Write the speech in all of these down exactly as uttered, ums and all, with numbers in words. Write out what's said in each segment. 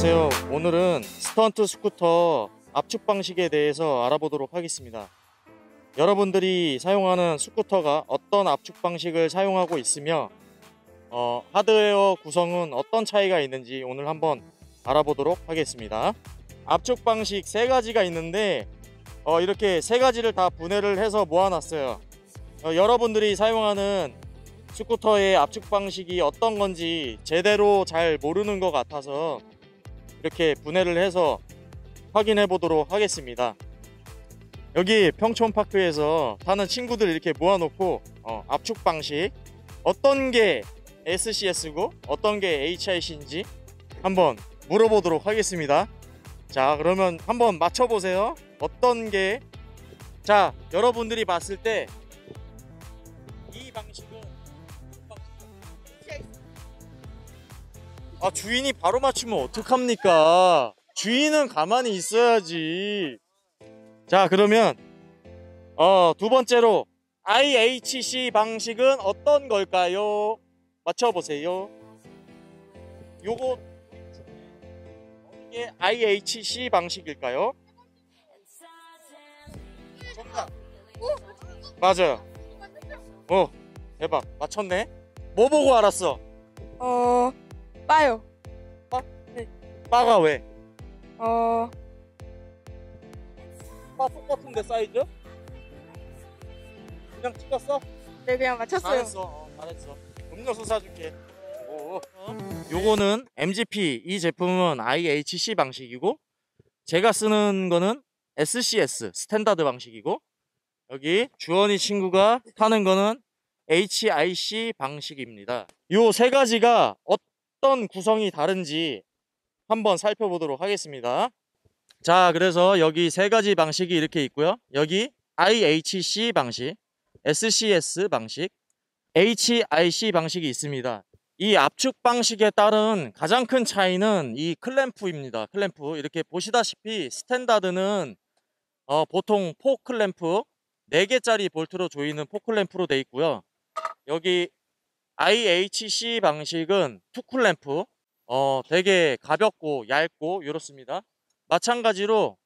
안녕하세요. 오늘은 스턴트 스쿠터 압축 방식에 대해서 알아보도록 하겠습니다. 여러분들이 사용하는 스쿠터가 어떤 압축 방식을 사용하고 있으며 어, 하드웨어 구성은 어떤 차이가 있는지 오늘 한번 알아보도록 하겠습니다. 압축 방식 세 가지가 있는데 어, 이렇게 세 가지를 다 분해를 해서 모아놨어요. 어, 여러분들이 사용하는 스쿠터의 압축 방식이 어떤 건지 제대로 잘 모르는 것 같아서 이렇게 분해를 해서 확인해 보도록 하겠습니다. 여기 평촌파크에서 타는 친구들 이렇게 모아놓고 어, 압축 방식 어떤 게 에스씨에스고 어떤 게 에이치아이씨인지 한번 물어보도록 하겠습니다. 자, 그러면 한번 맞춰보세요. 어떤 게, 자, 여러분들이 봤을 때 이 방식은 아, 주인이 바로 맞추면 어떡합니까? 주인은 가만히 있어야지. 자, 그러면 어, 두 번째로 아이에이치씨 방식은 어떤 걸까요? 맞춰보세요. 요거 이게 아이에이치씨 방식일까요? 정답. 맞아요. 어, 대박. 맞췄네. 뭐 보고 알았어? 어, 빠요. 빠? 네. 빠가 왜? 어, 빠 똑같은데 사이즈? 그냥 찍었어? 네, 그냥 맞췄어요. 잘했어. 어, 잘했어. 음료수 사줄게. 오. 요거는 엠지피, 이 제품은 아이에이치씨 방식이고 제가 쓰는 거는 에스씨에스 스탠다드 방식이고 여기 주원이 친구가 타는 거는 에이치아이씨 방식입니다. 요 세 가지가 어떤 구성이 다른지 한번 살펴보도록 하겠습니다. 자, 그래서 여기 세 가지 방식이 이렇게 있고요. 여기 아이에이치씨 방식, 에스씨에스 방식, 에이치아이씨 방식이 있습니다. 이 압축 방식에 따른 가장 큰 차이는 이 클램프입니다. 클램프. 이렇게 보시다시피 스탠다드는 어, 보통 포 클램프 네 개짜리 볼트로 조이는 포 클램프로 되어 있고요. 여기 아이에이치씨 방식은 투 클램프, 어, 되게 가볍고 얇고 이렇습니다. 마찬가지로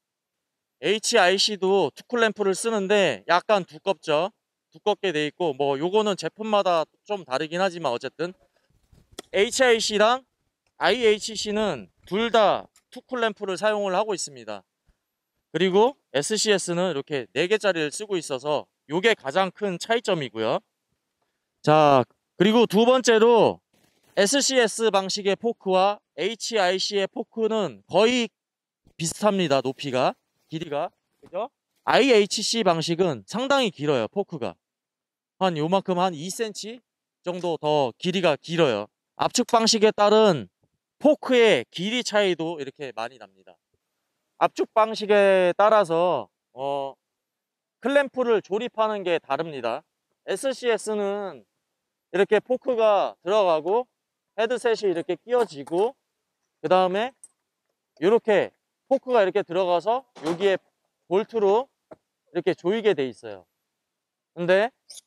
에이치아이씨도 투 클램프를 쓰는데 약간 두껍죠. 두껍게 되어 있고 뭐 요거는 제품마다 좀 다르긴 하지만 어쨌든 에이치아이씨랑 아이에이치씨는 둘 다 투 클램프를 사용을 하고 있습니다. 그리고 에스씨에스는 이렇게 네 개짜리를 쓰고 있어서 요게 가장 큰 차이점이고요. 자, 그리고 두 번째로 에스씨에스 방식의 포크와 에이치아이씨의 포크는 거의 비슷합니다. 높이가, 길이가. 그죠? 아이에이치씨 방식은 상당히 길어요. 포크가 한 요만큼, 한 이 센티미터 정도 더 길이가 길어요. 압축 방식에 따른 포크의 길이 차이도 이렇게 많이 납니다. 압축 방식에 따라서 어, 클램프를 조립하는 게 다릅니다. 에스씨에스는 이렇게 포크가 들어가고 헤드셋이 이렇게 끼워지고 그 다음에 이렇게 포크가 이렇게 들어가서 여기에 볼트로 이렇게 조이게 돼 있어요. 근데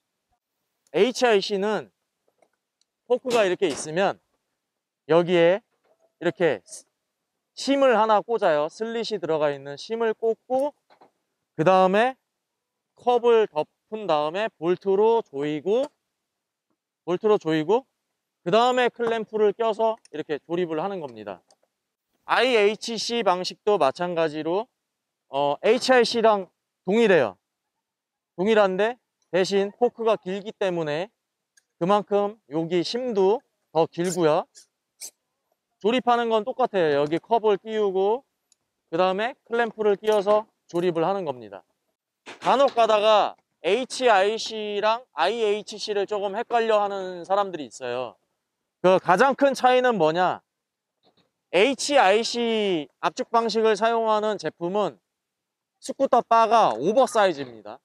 에이치아이씨는 포크가 이렇게 있으면 여기에 이렇게 심을 하나 꽂아요. 슬릿이 들어가 있는 심을 꽂고 그 다음에 컵을 덮은 다음에 볼트로 조이고 볼트로 조이고 그 다음에 클램프를 껴서 이렇게 조립을 하는 겁니다. 아이에이치씨 방식도 마찬가지로 어, 에이치아이씨랑 동일해요. 동일한데 대신 포크가 길기 때문에 그만큼 여기 심도 더 길고요. 조립하는 건 똑같아요. 여기 컵을 끼우고 그 다음에 클램프를 끼워서 조립을 하는 겁니다. 간혹 가다가 에이치아이씨랑 아이에이치씨를 조금 헷갈려 하는 사람들이 있어요. 그 가장 큰 차이는 뭐냐? 에이치아이씨 압축 방식을 사용하는 제품은 스쿠터 바가 오버사이즈입니다.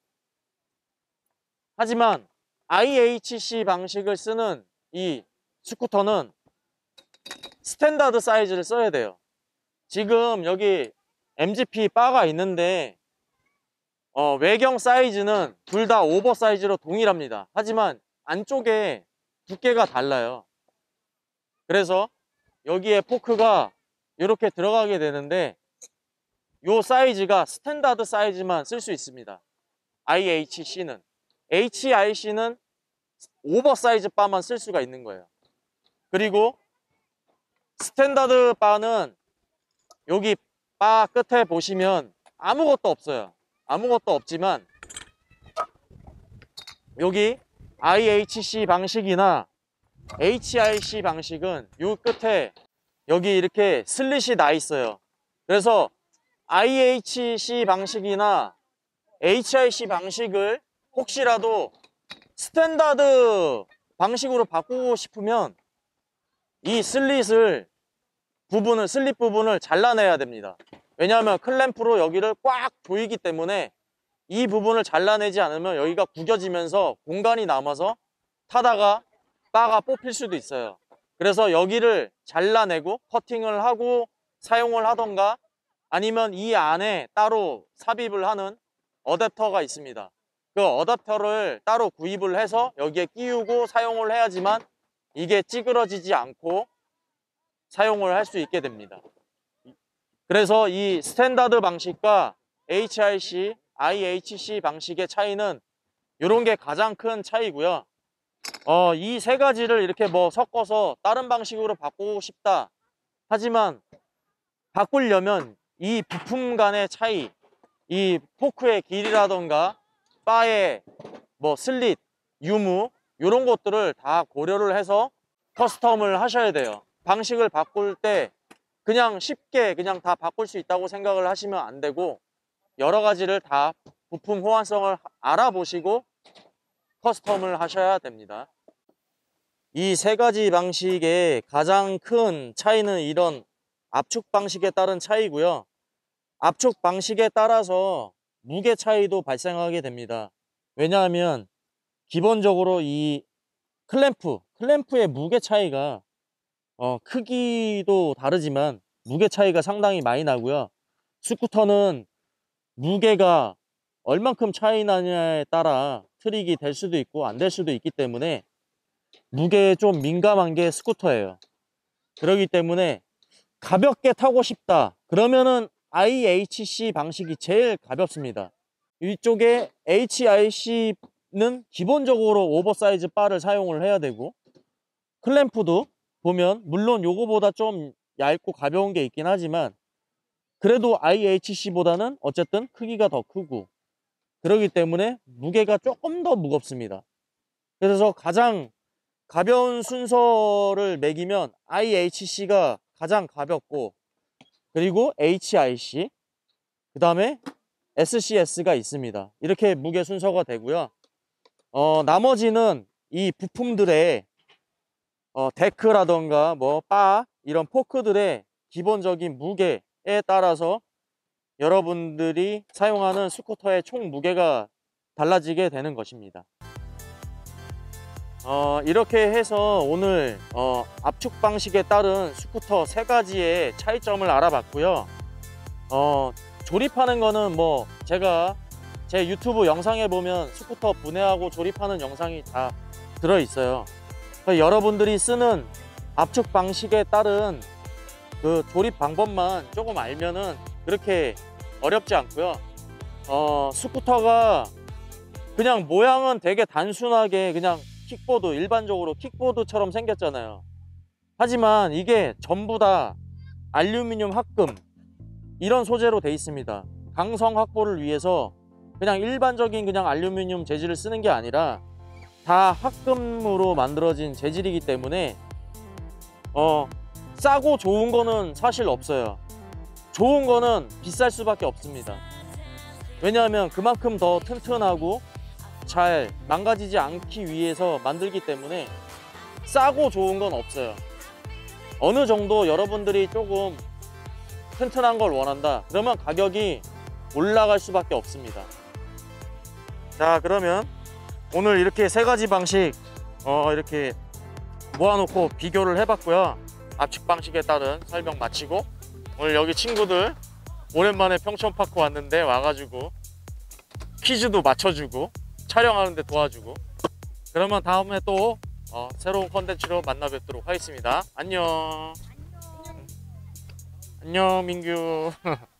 하지만 아이에이치씨 방식을 쓰는 이 스쿠터는 스탠다드 사이즈를 써야 돼요. 지금 여기 엠지피 바가 있는데 어, 외경 사이즈는 둘 다 오버사이즈로 동일합니다. 하지만 안쪽에 두께가 달라요. 그래서 여기에 포크가 이렇게 들어가게 되는데 요 사이즈가 스탠다드 사이즈만 쓸 수 있습니다. 아이에이치씨는. 에이치아이씨는 오버사이즈 바만 쓸 수가 있는 거예요. 그리고 스탠다드 바는 여기 바 끝에 보시면 아무것도 없어요. 아무것도 없지만 여기 아이에이치씨 방식이나 에이치아이씨 방식은 요 끝에 여기 이렇게 슬릿이 나 있어요. 그래서 아이에이치씨 방식이나 에이치아이씨 방식을 혹시라도 스탠다드 방식으로 바꾸고 싶으면 이 슬릿을 부분을 슬릿 부분을 잘라내야 됩니다. 왜냐하면 클램프로 여기를 꽉 조이기 때문에 이 부분을 잘라내지 않으면 여기가 구겨지면서 공간이 남아서 타다가 바가 뽑힐 수도 있어요. 그래서 여기를 잘라내고 커팅을 하고 사용을 하던가 아니면 이 안에 따로 삽입을 하는 어댑터가 있습니다. 그 어댑터를 따로 구입을 해서 여기에 끼우고 사용을 해야지만 이게 찌그러지지 않고 사용을 할 수 있게 됩니다. 그래서 이 스탠다드 방식과 에이치아이씨, 아이에이치씨 방식의 차이는 이런 게 가장 큰 차이고요. 어, 이 세 가지를 이렇게 뭐 섞어서 다른 방식으로 바꾸고 싶다. 하지만 바꾸려면 이 부품 간의 차이, 이 포크의 길이라던가 바의 뭐 슬릿, 유무 이런 것들을 다 고려를 해서 커스텀을 하셔야 돼요. 방식을 바꿀 때 그냥 쉽게 그냥 다 바꿀 수 있다고 생각을 하시면 안 되고 여러 가지를 다 부품 호환성을 알아보시고 커스텀을 하셔야 됩니다. 이 세 가지 방식의 가장 큰 차이는 이런 압축 방식에 따른 차이고요. 압축 방식에 따라서 무게 차이도 발생하게 됩니다. 왜냐하면 기본적으로 이 클램프, 클램프의 무게 차이가 어, 크기도 다르지만 무게 차이가 상당히 많이 나고요. 스쿠터는 무게가 얼만큼 차이 나냐에 따라 트릭이 될 수도 있고 안 될 수도 있기 때문에 무게에 좀 민감한 게 스쿠터예요. 그렇기 때문에 가볍게 타고 싶다 그러면은 아이에이치씨 방식이 제일 가볍습니다. 이쪽에 에이치아이씨는 기본적으로 오버사이즈 바를 사용을 해야 되고 클램프도 보면 물론 요거보다 좀 얇고 가벼운 게 있긴 하지만 그래도 아이에이치씨보다는 어쨌든 크기가 더 크고 그렇기 때문에 무게가 조금 더 무겁습니다. 그래서 가장 가벼운 순서를 매기면 아이에이치씨가 가장 가볍고 그리고 에이치아이씨 그 다음에 에스씨에스가 있습니다. 이렇게 무게 순서가 되고요. 어, 나머지는 이 부품들의 어, 데크라던가 뭐 바 이런 포크들의 기본적인 무게에 따라서 여러분들이 사용하는 스쿠터의 총 무게가 달라지게 되는 것입니다. 어, 이렇게 해서 오늘 어, 압축 방식에 따른 스쿠터 세 가지의 차이점을 알아봤고요. 어, 조립하는 거는 뭐 제가 제 유튜브 영상에 보면 스쿠터 분해하고 조립하는 영상이 다 들어있어요. 여러분들이 쓰는 압축 방식에 따른 그 조립 방법만 조금 알면은 그렇게 어렵지 않고요. 어, 스쿠터가 그냥 모양은 되게 단순하게 그냥 킥보드, 일반적으로 킥보드처럼 생겼잖아요. 하지만 이게 전부 다 알루미늄 합금 이런 소재로 되어 있습니다. 강성 확보를 위해서 그냥 일반적인 그냥 알루미늄 재질을 쓰는 게 아니라 다 합금으로 만들어진 재질이기 때문에 어, 싸고 좋은 거는 사실 없어요. 좋은 거는 비쌀 수밖에 없습니다. 왜냐하면 그만큼 더 튼튼하고 잘 망가지지 않기 위해서 만들기 때문에 싸고 좋은 건 없어요. 어느 정도 여러분들이 조금 튼튼한 걸 원한다 그러면 가격이 올라갈 수밖에 없습니다. 자, 그러면 오늘 이렇게 세 가지 방식 어, 이렇게 모아놓고 비교를 해봤고요. 압축 방식에 따른 설명 마치고 오늘 여기 친구들 오랜만에 평촌파크 왔는데 와가지고 퀴즈도 맞춰주고 촬영하는데 도와주고 그러면 다음에 또 어, 새로운 컨텐츠로 만나 뵙도록 하겠습니다. 안녕. 안녕 민규.